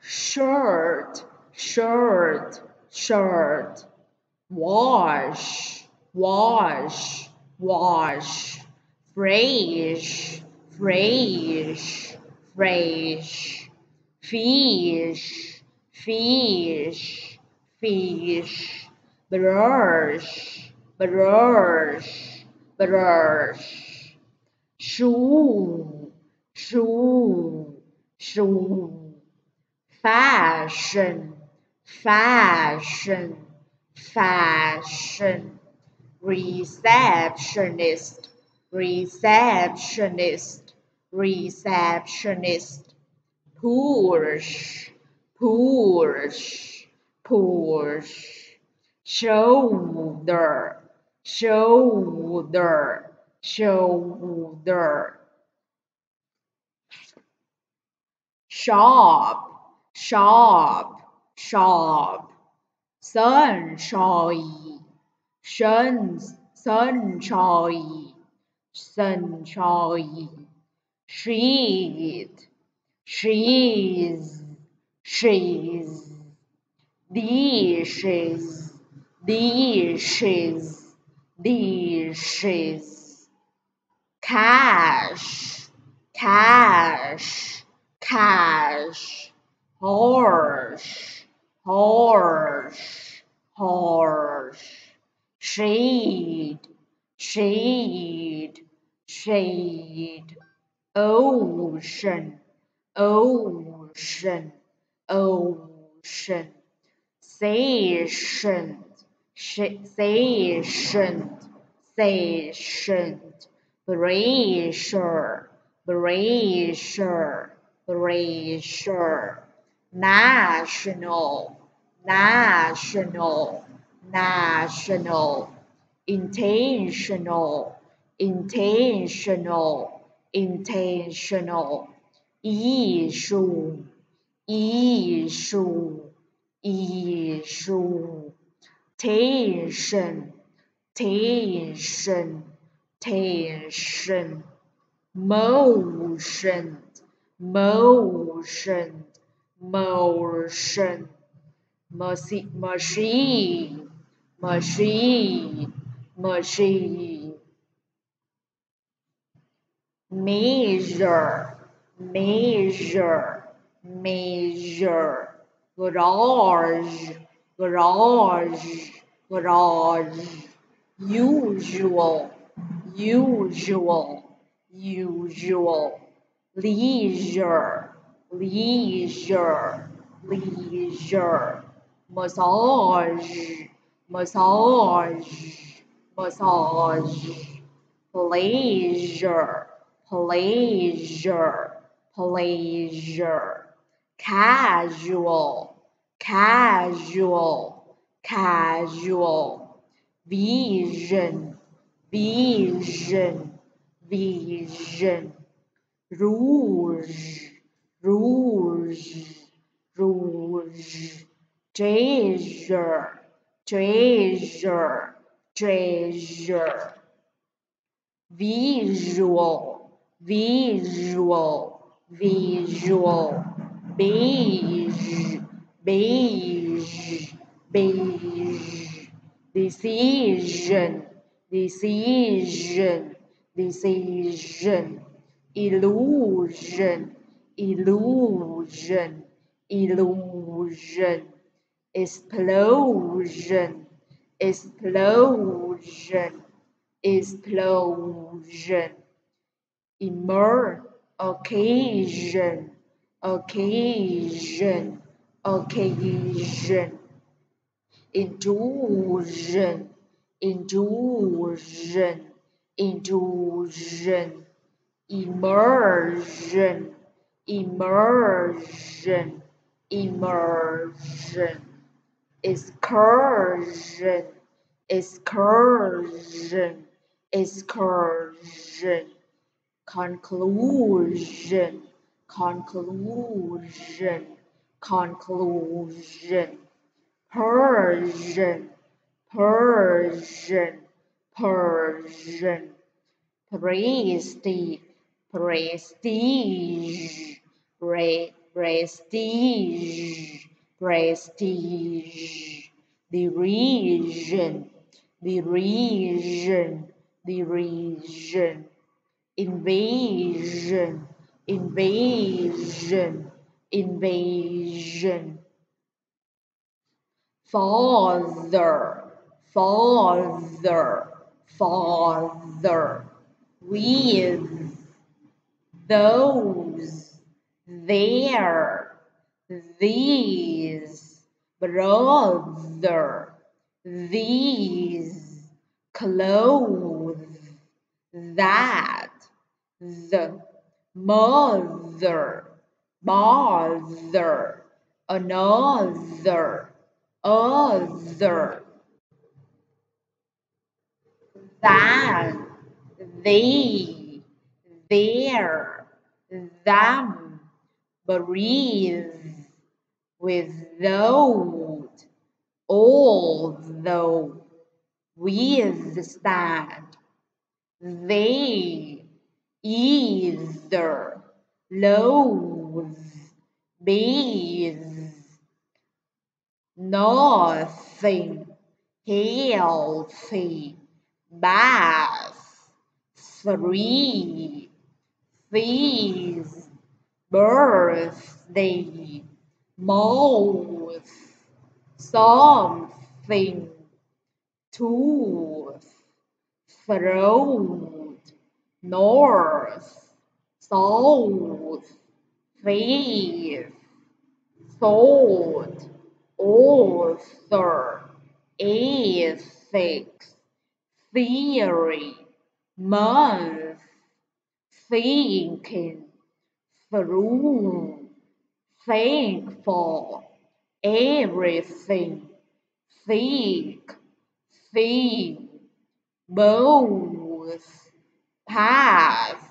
shirt, shirt, shirt, wash, wash, wash, fresh, fresh, fresh, fish, fish, fish, brush, brush, brush, shoe, shoe, shoe, fashion, fashion, fashion, receptionist, receptionist, receptionist, push, push, push, shoulder, shoulder, shoulder, shop, shop, shop, sunshine, sunshine, sunshine, sheet, she's, she's, dishes, dishes, dishes, cash, cash, cash, horse, horse, horse, shade, shade, shade, ocean, ocean, ocean, station, station, station, pressure, pressure, pressure, national, national, national, intentional, intentional, intentional, issue, issue, issue, tension, tension, tension, motion, motion, motion, machine, machine, machine, measure, measure, measure, garage, garage, garage, usual, usual, usual, leisure, leisure, leisure, massage, massage, massage, pleasure, pleasure, pleasure, casual, casual, casual, vision, vision, vision, rouge, rouge, rouge, treasure, treasure, treasure, visual, visual, visual, beige, beige, beige, decision, decision, decision, illusion, illusion, illusion, explosion, explosion, explosion, immer, occasion, occasion, occasion, intrusion, intrusion, intrusion, immersion, immersion, immersion, excursion, excursion, excursion, conclusion, conclusion, conclusion, Persian, Persian, Persian, prestige, prestige, prestige, prestige, derision, derision, derision, invasion, invasion, invasion, father, father, father, with, those, there, these, brother, these, clothes, that, the, mother, bother, another, other, that, they, their, them, breathe, without, although, withstand, they, either, loathe, bathe, nothing, healthy, bath, free, feast, birthday, mouth, something, tooth, throat, north, south, faith, thought, author, ethics, theory, month, thinking, through, thankful, everything, thick, thin, both, path,